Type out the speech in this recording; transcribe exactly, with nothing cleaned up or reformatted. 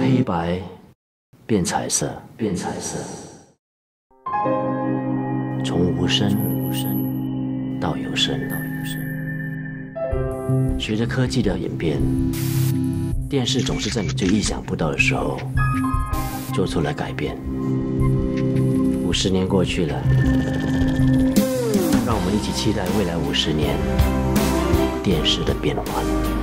黑白变彩色，变彩色，从无声到有声，到有声。随着科技的演变，电视总是在你最意想不到的时候做出了改变。五十年过去了，让我们一起期待未来五十年电视的变换。